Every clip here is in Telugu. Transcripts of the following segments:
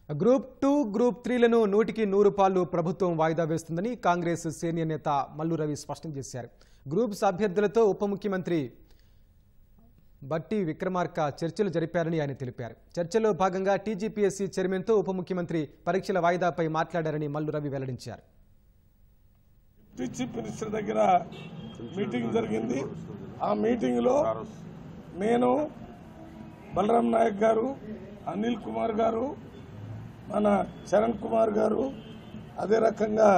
గ్రూప్ 2, గ్రూప్ 3లను 100కి 100 పాలు ప్రభుత్వం వాయిదా వేస్తుందని కాంగ్రెస్ సీనియర్ నేత మల్లు రవి స్పష్టం చేశారు. గ్రూప్స్ అభ్యర్థులతో ఉప ముఖ్యమంత్రి బట్టి విక్రమార్క చర్చలు జరిపారని ఆయన తెలిపారు. చర్చలో భాగంగా టీజీపీఎస్సీ చైర్మన్తో ఉప ముఖ్యమంత్రి పరీక్షల వాయిదాపై మాట్లాడారని మల్లు రవి వెల్లడించారు. టీజీపీఎస్సీ దగ్గర మీటింగ్ జరిగింది. ఆ మీటింగ్ లో నేను బలరాం నాయక్ గారు, అనిల్ కుమార్ గారు, మన చరణ్ కుమార్ గారు, అదే రకంగా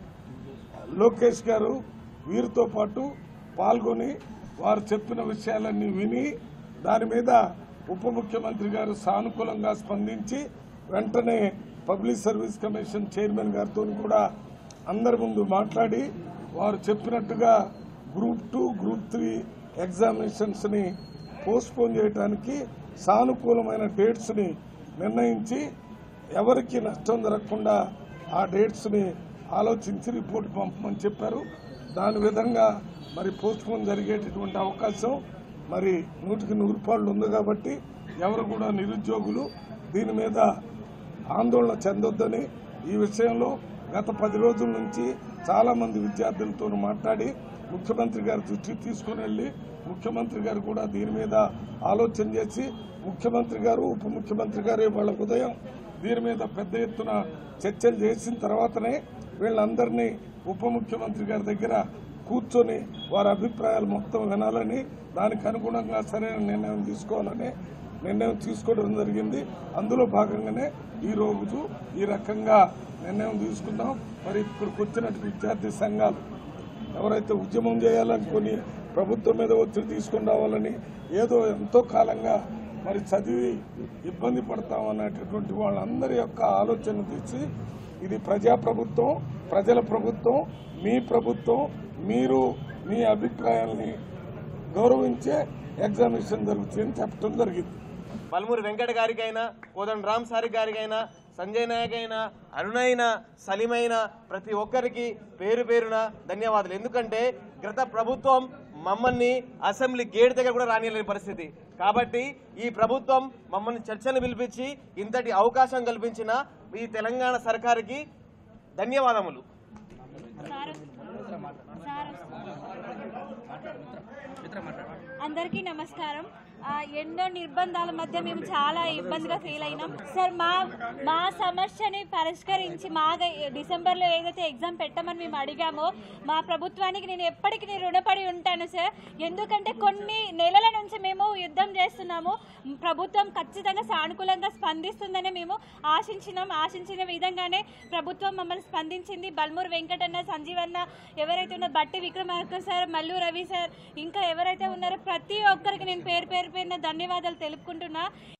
లోకేష్ గారు వీరితో పాటు పాల్గొని వారు చెప్పిన విషయాలన్నీ విని దాని మీద ఉప ముఖ్యమంత్రి గారు సానుకూలంగా స్పందించి వెంటనే పబ్లిక్ సర్వీస్ కమిషన్ చైర్మన్ గారితో కూడా అందరి ముందు మాట్లాడి వారు చెప్పినట్టుగా గ్రూప్ 2, గ్రూప్ 3 ఎగ్జామినేషన్స్ ని పోస్ట్పోన్ చేయడానికి సానుకూలమైన డేట్స్ ని నిర్ణయించి ఎవరికి నష్టం జరగకుండా ఆ డేట్స్ ని ఆలోచించి రిపోర్ట్ పంపమని చెప్పారు. దాని విధంగా మరి పోస్ట్పోన్ జరిగేటటువంటి అవకాశం మరి 100కి 100 పాళ్ళు ఉంది కాబట్టి ఎవరు కూడా నిరుద్యోగులు దీని మీద ఆందోళన చెందొద్దని ఈ విషయంలో గత 10 రోజుల నుంచి చాలా మంది విద్యార్థులతో మాట్లాడి ముఖ్యమంత్రి గారి దృష్టికి తీసుకుని వెళ్లి ముఖ్యమంత్రి గారు కూడా దీని మీద ఆలోచన చేసి ముఖ్యమంత్రి గారు ఉప ముఖ్యమంత్రి గారు వాళ్ళ ఉదయం దీని మీద పెద్ద ఎత్తున చర్చలు చేసిన తర్వాతనే వీళ్ళందరినీ ఉప ముఖ్యమంత్రి గారి దగ్గర కూర్చొని వారి అభిప్రాయాలు మొత్తం వినాలని దానికి అనుగుణంగా సరైన నిర్ణయం తీసుకోవాలని నిర్ణయం తీసుకోవడం జరిగింది. అందులో భాగంగానే ఈ రోజు ఈ రకంగా నిర్ణయం తీసుకున్నాం. మరి ఇక్కడికి వచ్చినట్టు విద్యార్థి సంఘాలు ఎవరైతే ఉద్యమం చేయాలనుకుని ప్రభుత్వం మీద ఒత్తిడి తీసుకుని రావాలని ఏదో ఎంతో కాలంగా మరి చదివి ఇబ్బంది పడతామనేటటువంటి వాళ్ళందరి యొక్క ఆలోచన తీసి ఇది ప్రజాప్రభుత్వం, ప్రజల ప్రభుత్వం, మీ ప్రభుత్వం, మీరు మీ అభిప్రాయాల్ని గౌరవించే ఎగ్జామినేషన్ జరుగుతుందని చెప్పడం జరిగింది. బల్మూరి వెంకట గారికైనా, కోదండ రామ్ సారి గారికైనా, సంజయ్ నాయక్ అయినా, అరుణైనా, సలీమైనా ప్రతి ఒక్కరికి పేరు పేరున ధన్యవాదాలు. ఎందుకంటే గత ప్రభుత్వం మమ్మల్ని అసెంబ్లీ గేట్ దగ్గర కూడా రానియలేని పరిస్థితి. కాబట్టి ఈ ప్రభుత్వం మమ్మల్ని చర్చలు పిలిపించి ఇంతటి అవకాశం కల్పించిన ఈ తెలంగాణ సర్కారుకి ధన్యవాదములు. అందరికీ నమస్కారం. ఎన్నో నిర్బంధాల మధ్య మేము చాలా ఇబ్బందిగా ఫీల్ అయినాం సార్. మా సమస్యని పరిష్కరించి డిసెంబర్లో ఏదైతే ఎగ్జామ్ పెట్టమని మేము అడిగామో మా ప్రభుత్వానికి నేను ఎప్పటికీ రుణపడి ఉంటాను సార్. ఎందుకంటే కొన్ని నెలల నుంచి మేము యుద్ధం చేస్తున్నాము. ప్రభుత్వం ఖచ్చితంగా సానుకూలంగా స్పందిస్తుందని మేము ఆశించిన విధంగానే ప్రభుత్వం మమ్మల్ని స్పందించింది. బల్మూరి వెంకటన్న, సంజీవన్న, ఎవరైతే ఉన్నారో బట్టి విక్రమార్క సార్, మల్లు రవి సార్, ఇంకా ఎవరైతే ఉన్నారో ప్రతి ఒక్కరికి నేను పేరు పేరున ధన్యవాదాలు తెలుపుకుంటున్నా.